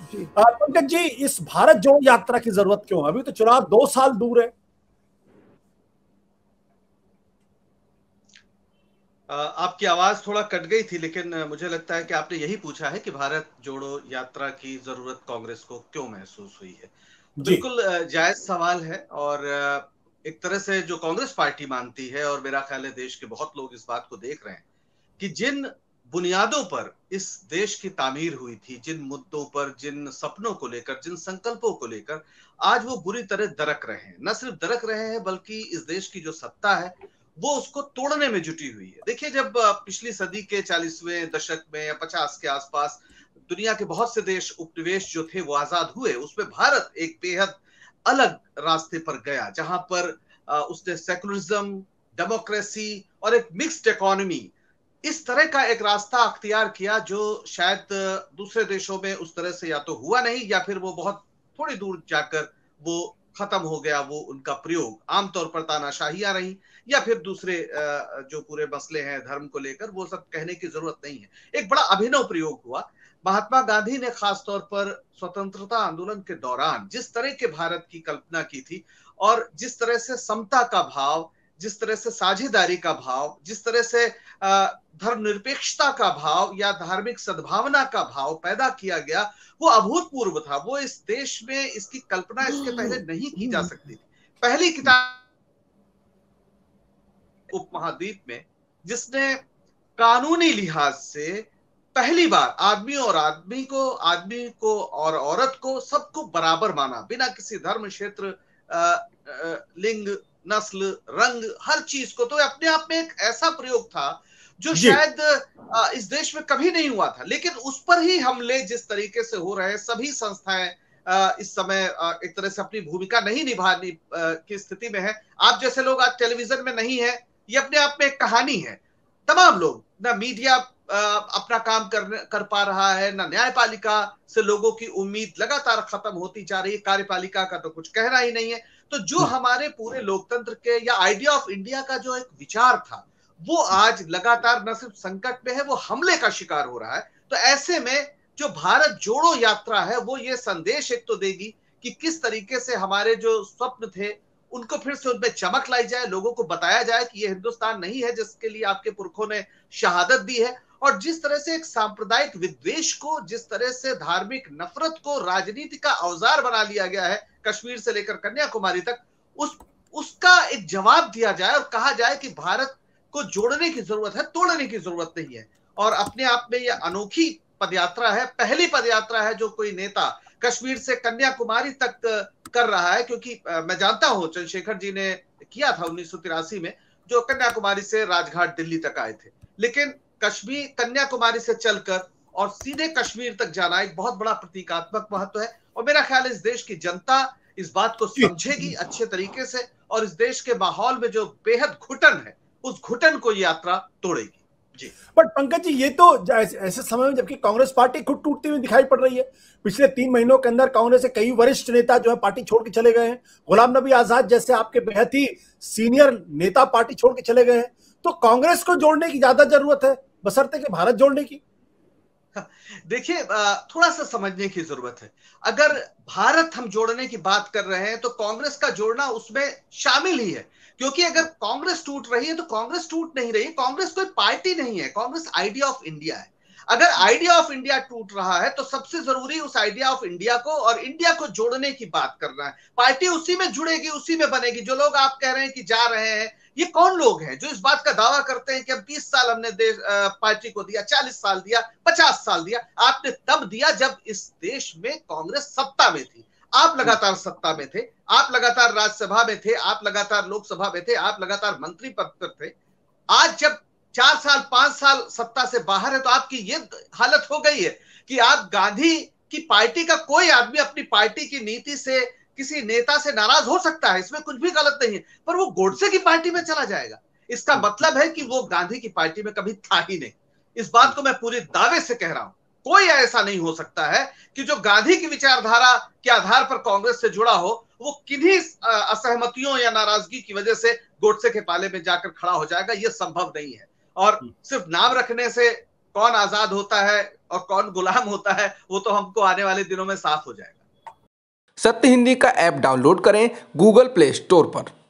जी पंकज जी, इस भारत जोड़ो यात्रा की जरूरत क्यों? अभी तो चुनाव 2 साल दूर है। आपकी आवाज थोड़ा कट गई थी, लेकिन मुझे लगता है कि आपने यही पूछा है कि भारत जोड़ो यात्रा की जरूरत कांग्रेस को क्यों महसूस हुई है। तो जी बिल्कुल जायज सवाल है, और एक तरह से जो कांग्रेस पार्टी मानती है, और मेरा ख्याल है देश के बहुत लोग इस बात को देख रहे हैं कि जिन बुनियादों पर इस देश की तामीर हुई थी, जिन मुद्दों पर, जिन सपनों को लेकर, जिन संकल्पों को लेकर आज वो बुरी तरह दरक रहे हैं, न सिर्फ दरक रहे हैं बल्कि इस देश की जो सत्ता है वो उसको तोड़ने में जुटी हुई है। देखिए, जब पिछली सदी के 40वें दशक में या 50 के आसपास दुनिया के बहुत से देश उपनिवेश जो थे वो आजाद हुए, उसमें भारत एक बेहद अलग रास्ते पर गया, जहां पर उसने सेकुलरिज्म, डेमोक्रेसी और एक मिक्स्ड इकोनॉमी, इस तरह का एक रास्ता अख्तियार किया जो शायद दूसरे देशों में उस तरह से या तो हुआ नहीं, या फिर वो बहुत थोड़ी दूर जाकर वो खत्म हो गया, वो उनका प्रयोग। आमतौर पर तानाशाहियां रही, या फिर दूसरे जो पूरे मसले हैं धर्म को लेकर, वो सब कहने की जरूरत नहीं है। एक बड़ा अभिनव प्रयोग हुआ। महात्मा गांधी ने खासतौर पर स्वतंत्रता आंदोलन के दौरान जिस तरह के भारत की कल्पना की थी, और जिस तरह से समता का भाव, जिस तरह से साझेदारी का भाव, जिस तरह से धर्मनिरपेक्षता का भाव या धार्मिक सद्भावना का भाव पैदा किया गया, वो अभूतपूर्व था। वो इस देश में इसकी कल्पना इसके पहले नहीं की जा सकती थी। पहली किताब उपमहाद्वीप में जिसने कानूनी लिहाज से पहली बार आदमी को और औरत को, सबको बराबर माना, बिना किसी धर्म, क्षेत्र, लिंग, नस्ल, रंग, हर चीज को। तो अपने आप में एक ऐसा प्रयोग था जो जी शायद इस देश में कभी नहीं हुआ था। लेकिन उस पर ही हमले जिस तरीके से हो रहे हैं, सभी संस्थाएं इस समय एक तरह से अपनी भूमिका नहीं निभाने की स्थिति में है। आप जैसे लोग आज टेलीविजन में नहीं है, ये अपने आप में एक कहानी है। तमाम लोग, ना मीडिया अपना काम कर पा रहा है, ना न्यायपालिका से लोगों की उम्मीद लगातार खत्म होती जा रही है, कार्यपालिका का तो कुछ कहना ही नहीं है। तो जो हमारे पूरे लोकतंत्र के या आइडिया ऑफ इंडिया का जो एक विचार था, वो आज लगातार न सिर्फ संकट में है, वो हमले का शिकार हो रहा है। तो ऐसे में जो भारत जोड़ो यात्रा है, वो ये संदेश एक तो देगी कि किस तरीके से हमारे जो स्वप्न थे उनको फिर से उनमें चमक लाई जाए, लोगों को बताया जाए कि ये हिंदुस्तान नहीं है जिसके लिए आपके पुरखों ने शहादत दी है। और जिस तरह से एक सांप्रदायिक विद्वेष को, जिस तरह से धार्मिक नफरत को राजनीति का औजार बना लिया गया है, कश्मीर से लेकर कन्याकुमारी तक, उसका एक जवाब दिया जाए और कहा जाए कि भारत को जोड़ने की जरूरत है, तोड़ने की जरूरत नहीं है। और अपने आप में यह अनोखी पदयात्रा है, पहली पदयात्रा है जो कोई नेता कश्मीर से कन्याकुमारी तक कर रहा है। क्योंकि मैं जानता हूं चंद्रशेखर जी ने किया था 1983 में, जो कन्याकुमारी से राजघाट दिल्ली तक आए थे। लेकिन कश्मीर, कन्याकुमारी से चलकर और सीधे कश्मीर तक जाना एक बहुत बड़ा प्रतीकात्मक महत्व है। और मेरा ख्याल है इस देश की जनता इस बात को जी समझेगी अच्छे तरीके से, और इस देश के माहौल में जो बेहद घुटन है, उस घुटन को यात्रा तोड़ेगी। जी। बट पंकज जी, ये तो ऐसे समय में जबकि कांग्रेस पार्टी खुद टूटती हुई दिखाई पड़ रही है। पिछले 3 महीनों के अंदर कांग्रेस के कई वरिष्ठ नेता जो है पार्टी छोड़ के चले गए हैं। गुलाम नबी आजाद जैसे आपके बेहद ही सीनियर नेता पार्टी छोड़ के चले गए हैं। तो कांग्रेस को जोड़ने की ज्यादा जरूरत है बशर्ते कि भारत जोड़ने की। देखिए, थोड़ा सा समझने की जरूरत है। अगर भारत हम जोड़ने की बात कर रहे हैं तो कांग्रेस का जोड़ना उसमें शामिल ही है। क्योंकि अगर कांग्रेस टूट रही है तो कांग्रेस टूट नहीं रही, कांग्रेस कोई पार्टी नहीं है, कांग्रेस आइडिया ऑफ इंडिया है। अगर आइडिया ऑफ इंडिया टूट रहा है तो सबसे जरूरी उस आइडिया ऑफ इंडिया को और इंडिया को जोड़ने की बात करना है। पार्टी उसी में जुड़ेगी, उसी में बनेगी। जो लोग आप कह रहे हैं कि जा रहे हैं, ये कौन लोग हैं जो इस बात का दावा करते हैं कि अब 20 साल हमने पार्टी को दिया, 40 साल दिया, 50 साल दिया? आपने तब दिया जब इस देश में कांग्रेस सत्ता में थी। आप लगातार सत्ता में थे, आप लगातार राज्यसभा में थे, आप लगातार लोकसभा में थे, आप लगातार मंत्री पद पर थे। आज जब 4 साल 5 साल सत्ता से बाहर है तो आपकी ये हालत हो गई है कि आप गांधी की पार्टी का कोई आदमी अपनी पार्टी की नीति से, किसी नेता से नाराज हो सकता है, इसमें कुछ भी गलत नहीं है, पर वो गोडसे की पार्टी में चला जाएगा। इसका मतलब है कि वो गांधी की पार्टी में कभी था ही नहीं। इस बात को मैं पूरे दावे से कह रहा हूं। कोई ऐसा नहीं हो सकता है कि जो गांधी की विचारधारा के आधार पर कांग्रेस से जुड़ा हो, वो किन्हीं असहमतियों या नाराजगी की वजह से गोडसे के पाले में जाकर खड़ा हो जाएगा। यह संभव नहीं है। और सिर्फ नाम रखने से कौन आजाद होता है और कौन गुलाम होता है वो तो हमको आने वाले दिनों में साफ हो जाएगा। सत्य हिंदी का ऐप डाउनलोड करें गूगल प्ले स्टोर पर।